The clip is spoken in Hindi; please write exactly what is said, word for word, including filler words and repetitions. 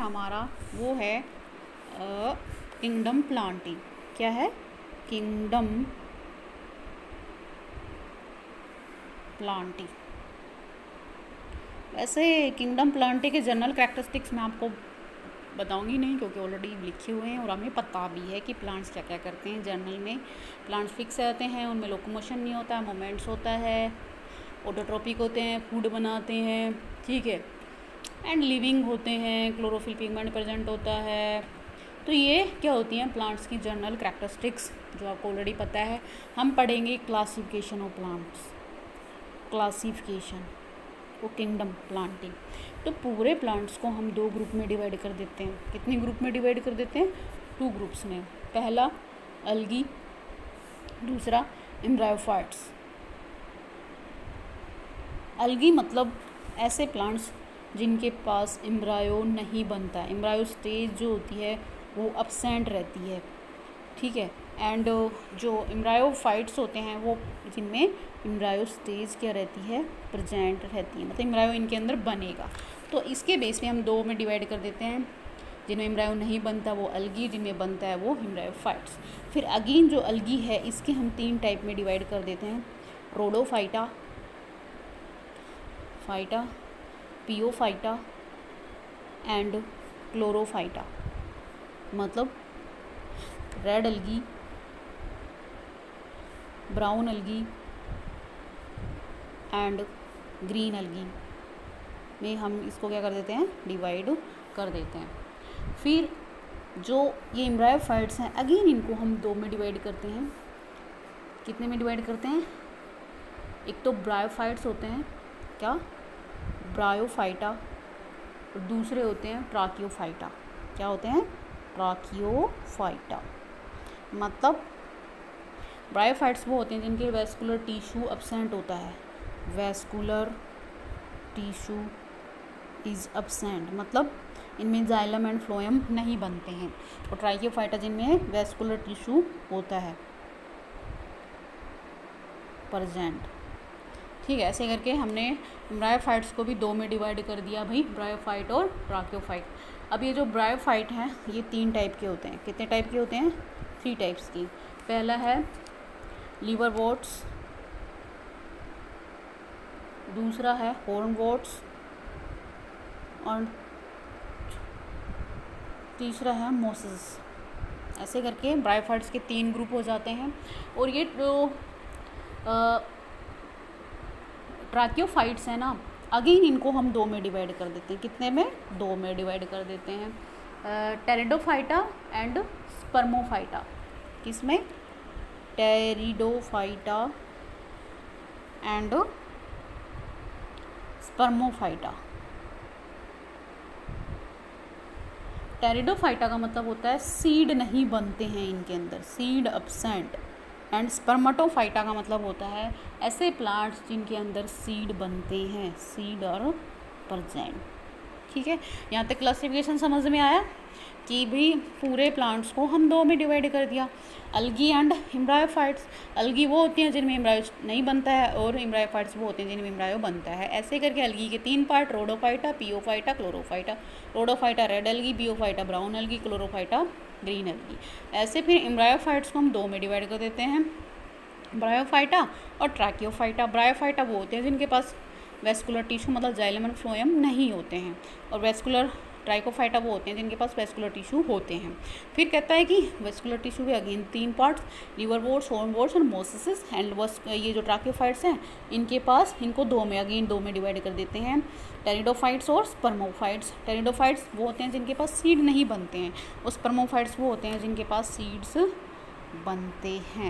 हमारा वो है किंगडम प्लांटी। क्या है? Kingdom plantae. वैसे किंगडम प्लांटी के जनरल कैरेक्टरिस्टिक्स मैं आपको बताऊंगी नहीं, क्योंकि ऑलरेडी लिखे हुए हैं और हमें पता भी है कि प्लांट्स क्या क्या करते हैं। जनरल में प्लांट्स फिक्स रहते हैं, उनमें लोकोमोशन नहीं होता है, मोमेंट्स होता है, ऑटोट्रोपिक होते हैं, फूड बनाते हैं, ठीक है, एंड लिविंग होते हैं, क्लोरोफिल पिगमेंट प्रेजेंट होता है। तो ये क्या होती हैं प्लांट्स की जनरल कैरेक्टरिस्टिक्स, जो आपको ऑलरेडी पता है। हम पढ़ेंगे क्लासिफिकेशन ऑफ प्लांट्स, क्लासिफिकेशन वो किंगडम प्लांटिंग। तो पूरे प्लांट्स को हम दो ग्रुप में डिवाइड कर देते हैं। कितने ग्रुप में डिवाइड कर देते हैं? टू ग्रुप्स में। पहला अलगी, दूसरा एम्ब्रायोफाइट्स। अलगी मतलब ऐसे प्लांट्स जिनके पास एम्ब्रायो नहीं बनता है, एम्ब्रायो स्टेज जो होती है वो अब्सेंट रहती है, ठीक है। एंड जो एम्ब्रायोफाइट्स होते हैं वो जिनमें एम्ब्रायो स्टेज क्या रहती है? प्रेजेंट रहती है, मतलब एम्ब्रायो इनके अंदर बनेगा। तो इसके बेस पे हम दो में डिवाइड कर देते हैं। जिनमें एम्ब्रायो नहीं बनता वो अलगी, जिनमें बनता है वो एम्ब्रायोफाइट्स। फिर अगेन जो अलगी है इसके हम तीन टाइप में डिवाइड कर देते हैं। Rhodophyta, phyta, phaeophyta and chlorophyta. मतलब red algae, brown algae and green algae में हम इसको क्या कर देते हैं? डिवाइड कर देते हैं। फिर जो ये एम्ब्रायोफाइट्स हैं अगेन इनको हम दो में डिवाइड करते हैं। कितने में डिवाइड करते हैं? एक तो ब्रायोफाइट्स होते हैं, क्या? ब्रायोफाइटा, और दूसरे होते हैं ट्राकियोफाइटा। क्या होते हैं? ट्राकियोफाइटा। मतलब ब्रायोफाइट्स वो होते हैं जिनके वेस्कुलर टिश्यू अब्सेंट होता है। वेस्कुलर टिश्यू इज अब्सेंट, मतलब इनमें जाइलम एंड फ्लोएम नहीं बनते हैं। और ट्राकियोफाइटा जिनमें वेस्कुलर टिश्यू होता है प्रेजेंट, ठीक है। ऐसे करके हमने ब्रायोफाइट्स को भी दो में डिवाइड कर दिया भाई, ब्रायोफाइट और ट्राकियोफाइट। अब ये जो ब्रायोफाइट हैं ये तीन टाइप के होते हैं। कितने टाइप के होते हैं? थ्री टाइप्स की। पहला है लीवरवॉर्ट्स, दूसरा है हॉर्नवॉर्ट्स और तीसरा है मोसेस। ऐसे करके ब्रायोफाइट्स के तीन ग्रुप हो जाते हैं। और ये जो ट्राकियोफाइट्स है ना, अगेन इनको हम दो में डिवाइड कर देते हैं। कितने में? दो में डिवाइड कर देते हैं। Pteridophyta and spermophyta. किसमें? Pteridophyta and स्पर्मोफाइटा। टेरिडोफाइटा का मतलब होता है सीड नहीं बनते हैं इनके अंदर, सीड अब्सेंट। एंड स्पर्मेटोफाइटा का मतलब होता है ऐसे प्लांट्स जिनके अंदर सीड बनते हैं, सीड और प्रेजेंट, ठीक है। यहाँ तक क्लासिफिकेशन समझ में आया कि भाई पूरे प्लांट्स को हम दो में डिवाइड कर दिया, अलगी एंड एम्ब्रायोफाइट्स। अलगी वो होती हैं जिनमें एम्ब्रायो नहीं बनता है, और एम्ब्रायोफाइट्स वो होते हैं जिनमें एम्ब्रायो बनता है। ऐसे करके अलगी के तीन part, rhodophyta, phaeophyta, chlorophyta. Rhodophyta red algae, phaeophyta brown algae, chlorophyta green algae. ऐसे फिर एम्ब्रायोफाइट्स को हम दो में डिवाइड कर देते हैं, ब्रायोफाइटा और ट्राकियोफाइटा। ब्रायोफाइटा वो होते हैं जिनके पास वेस्कुलर टिश्यू मतलब जाइलम एंड फ्लोएम नहीं होते हैं, और वेस्कुलर ट्राइकोफाइटा वो होते हैं जिनके पास वेस्कुलर टिश्यू होते हैं। फिर कहता है कि वेस्कुलर टिश्यू के अगेन तीन पार्ट्स, लीवरवॉर्ट्स, हॉर्नवॉर्ट्स और मोसेस। एंड वस ये जो ट्राकियोफाइट्स हैं इनके पास, इनको दो में अगेन दो में डिवाइड कर देते हैं, टेरिडोफाइट्स और स्पर्मोफाइट्स। टेरिडोफाइट्स वो होते हैं जिनके पास सीड नहीं बनते हैं, और स्पर्मोफाइट्स वो होते हैं जिनके पास सीड्स बनते हैं।